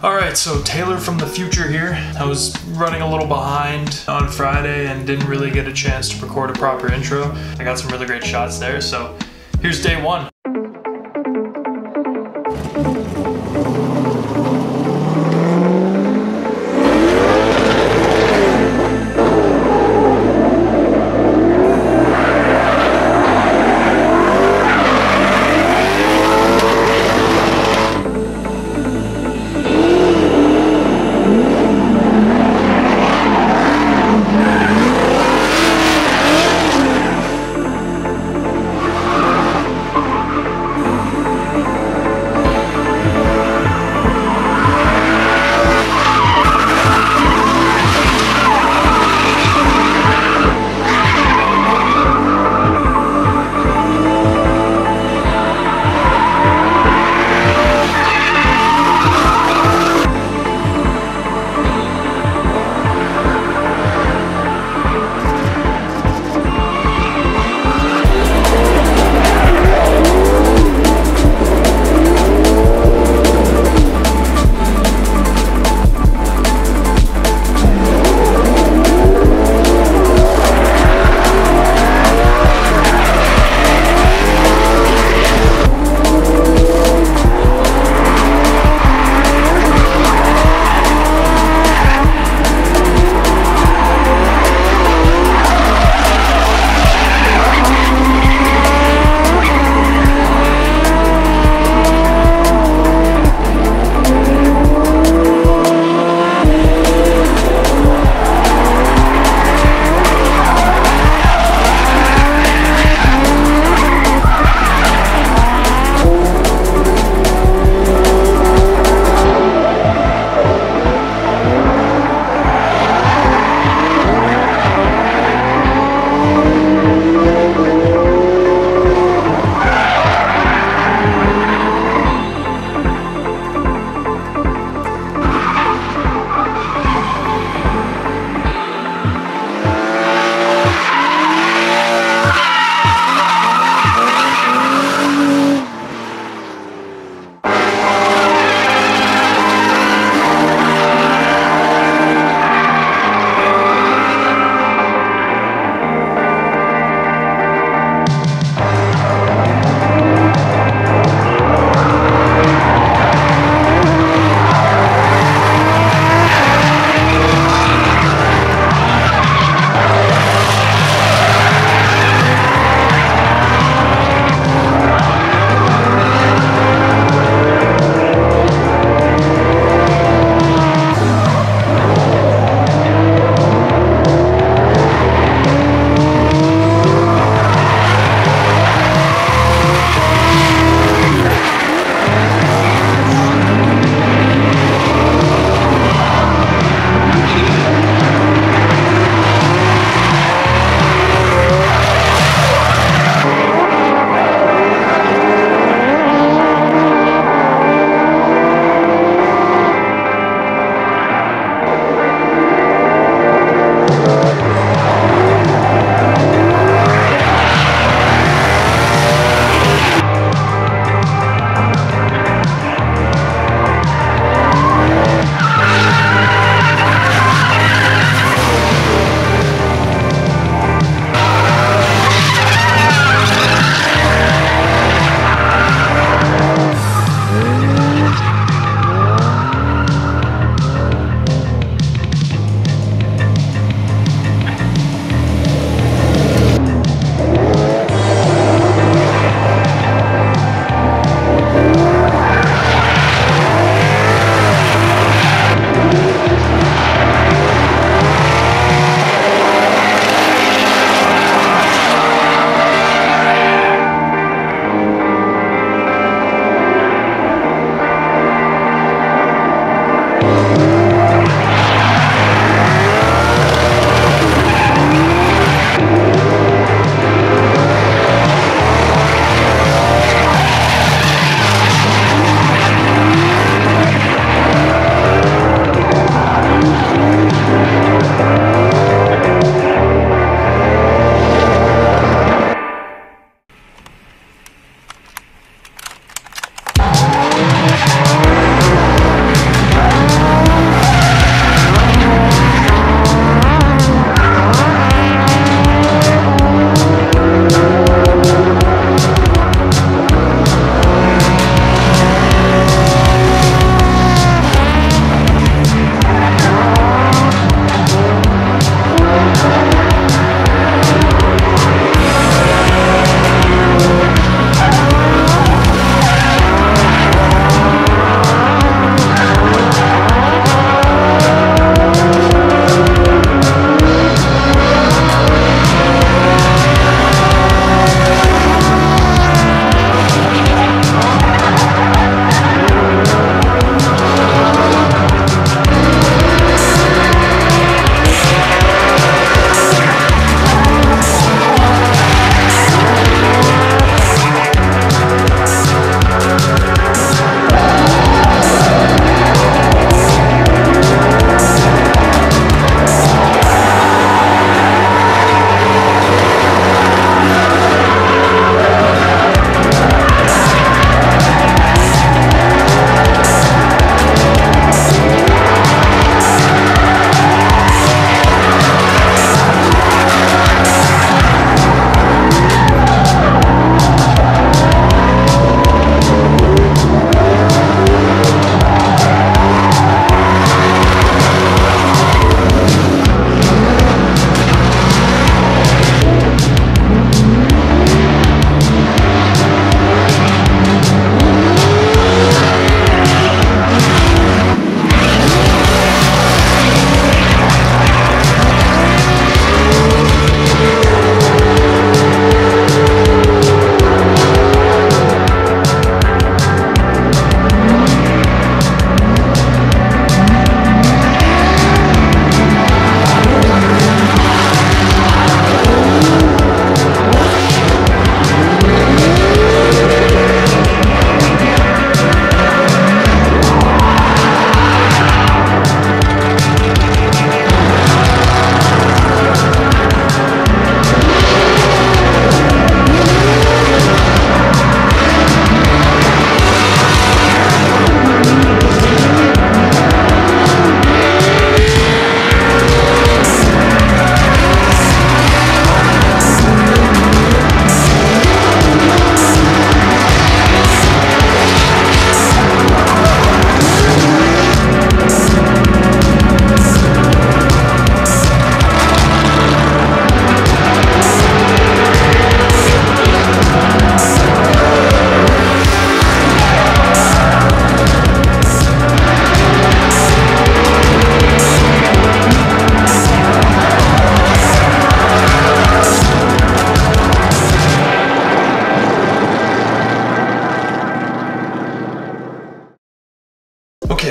Alright, so Taylor from the future here. I was running a little behind on Friday and didn't really get a chance to record a proper intro. I got some really great shots there, so here's day one.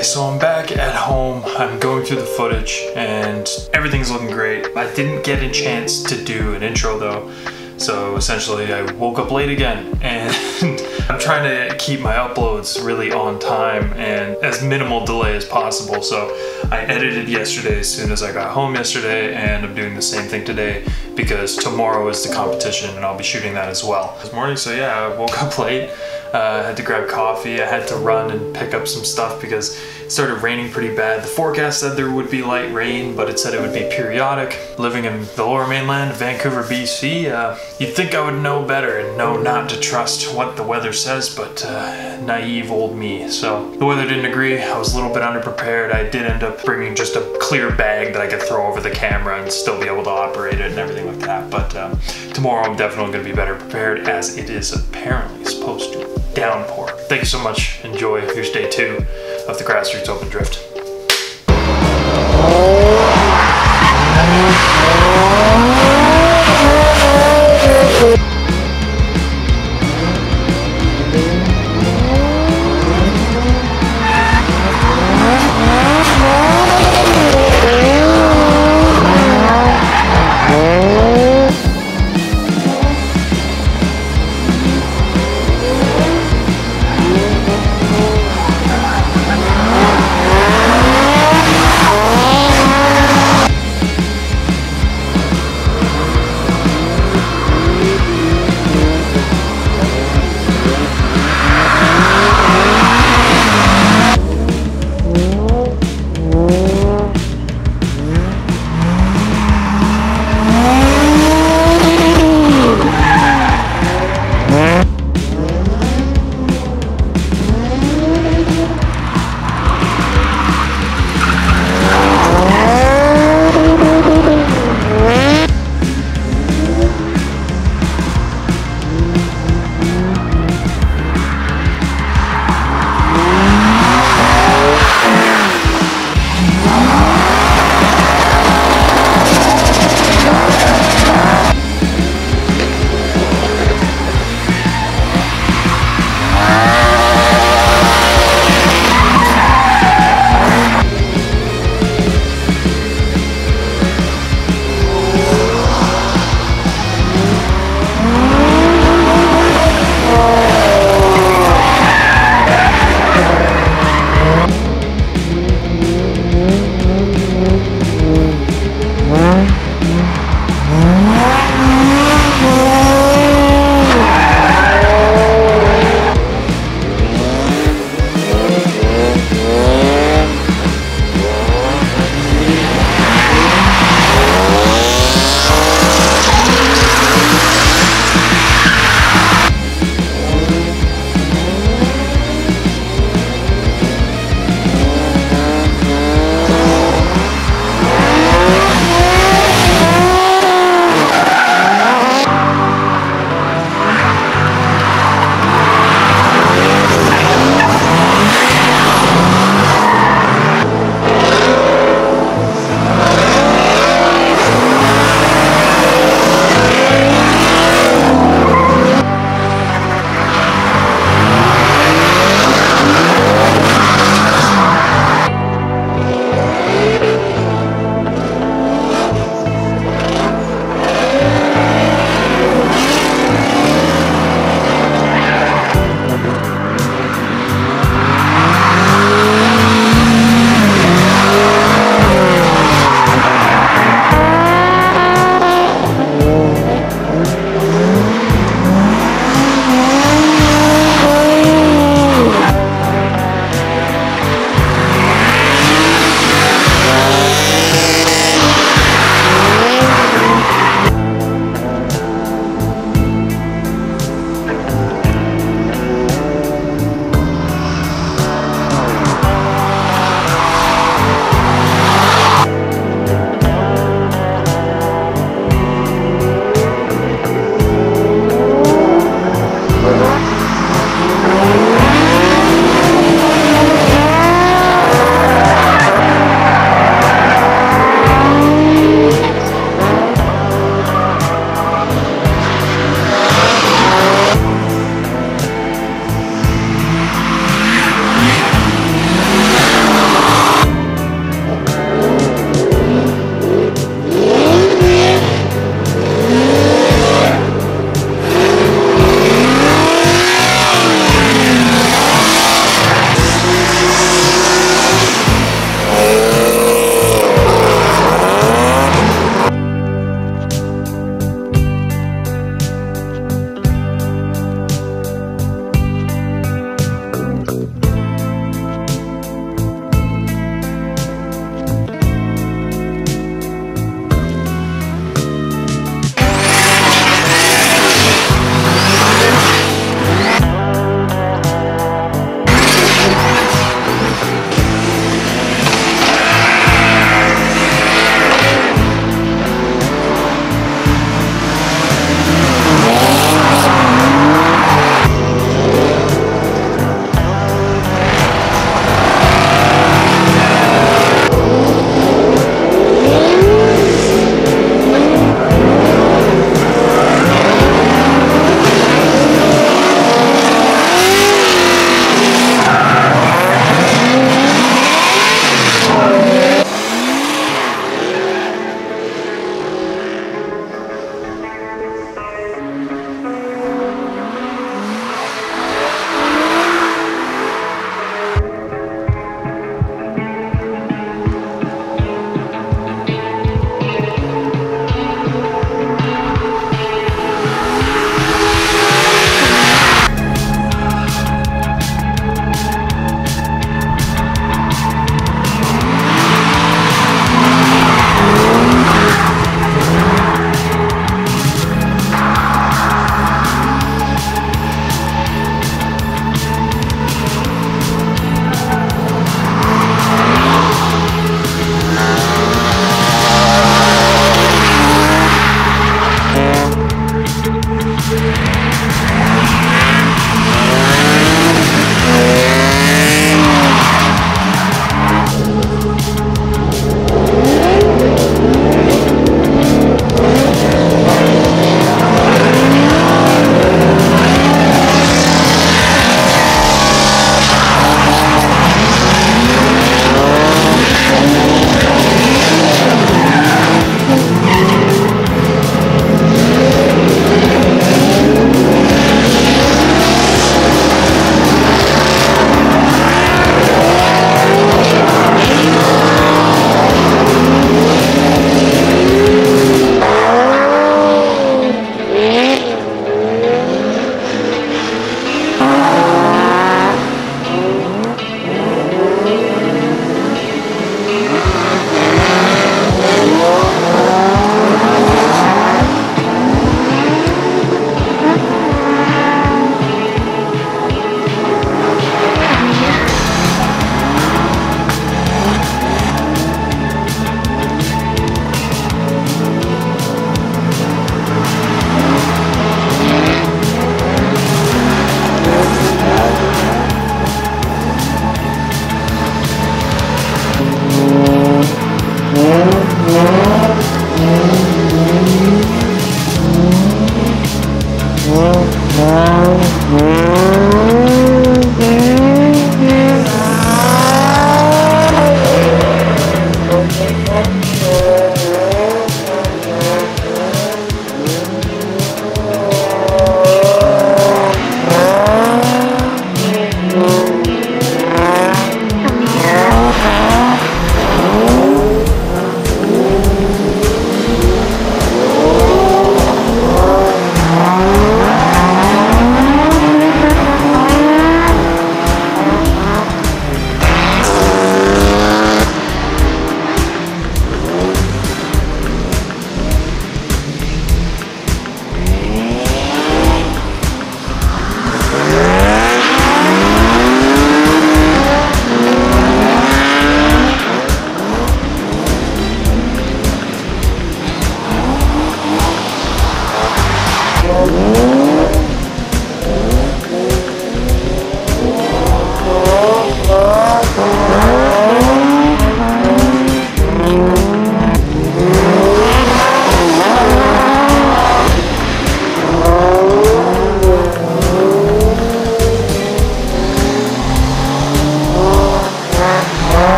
Okay, so I'm back at home. I'm going through the footage and everything's looking great. I didn't get a chance to do an intro though. So essentially I woke up late again and I'm trying to keep my uploads really on time and as minimal delay as possible. So I edited yesterday as soon as I got home yesterday, and I'm doing the same thing today because tomorrow is the competition and I'll be shooting that as well. This morning, so yeah, I woke up late. I had to grab coffee. I had to run and pick up some stuff because it started raining pretty bad. The forecast said there would be light rain, but it said it would be periodic. Living in the lower mainland, Vancouver, BC, you'd think I would know better and know not to trust what the weather says, but naive old me. So the weather didn't agree. I was a little bit underprepared. I did end up bringing just a clear bag that I could throw over the camera and still be able to operate it and everything like that. But tomorrow I'm definitely going to be better prepared, as it is apparently supposed to downpour. Thank you so much. Enjoy. Here's day 2 of the Grassroots Open Drift.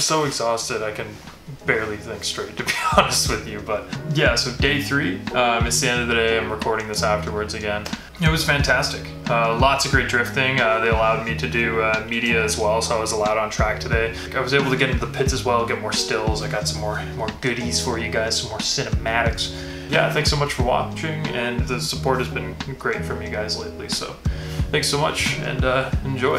so exhausted I can barely think straight, to be honest with you. But yeah, so day 3, it's the end of the day. I'm recording this afterwards again. It was fantastic. Lots of great drifting. They allowed me to do media as well, so I was allowed on track today. I was able to get into the pits as well, get more stills. I got some more goodies for you guys, some more cinematics. Yeah, thanks so much for watching, and the support has been great from you guys lately, so thanks so much, and enjoy.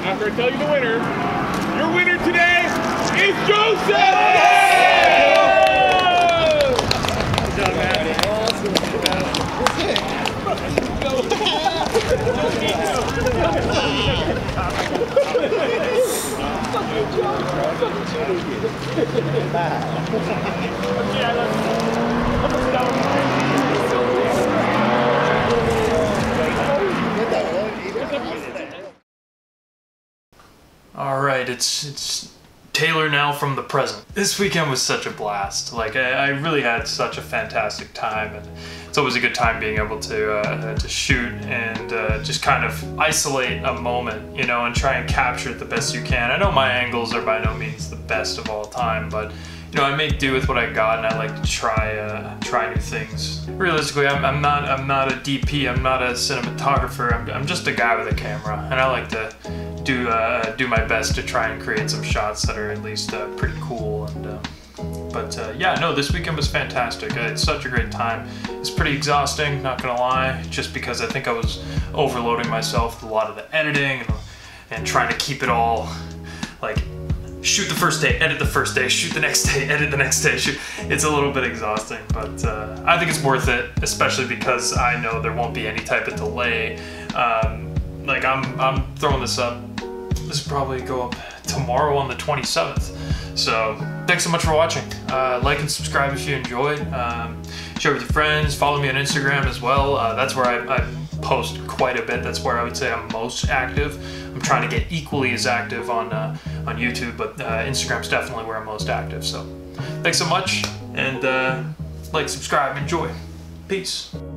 after I tell you the winner. Your winner today is Joseph! Good job, man. Awesome. All right, it's Taylor now from the present. This weekend was such a blast. Like I really had such a fantastic time, and it's always a good time being able to shoot and just kind of isolate a moment, you know, and try and capture it the best you can. I know my angles are by no means the best of all time, but you know, I make do with what I got, and I like to try new things. Realistically, I'm not a DP, I'm not a cinematographer. I'm just a guy with a camera, and I like to do my best to try and create some shots that are at least pretty cool. And yeah, no, this weekend was fantastic. I had such a great time. It's pretty exhausting, not gonna lie, just because I think I was overloading myself with a lot of the editing and trying to keep it all like shoot the first day, edit the first day, shoot the next day, edit the next day. It's a little bit exhausting, but I think it's worth it, especially because I know there won't be any type of delay. Like I'm throwing this up. This will probably go up tomorrow on the 27th. So thanks so much for watching. Like and subscribe if you enjoyed. Share with your friends. Follow me on Instagram as well. That's where I post quite a bit. That's where I would say I'm most active. I'm trying to get equally as active on YouTube, but Instagram's definitely where I'm most active. So thanks so much, and like, subscribe, enjoy. Peace.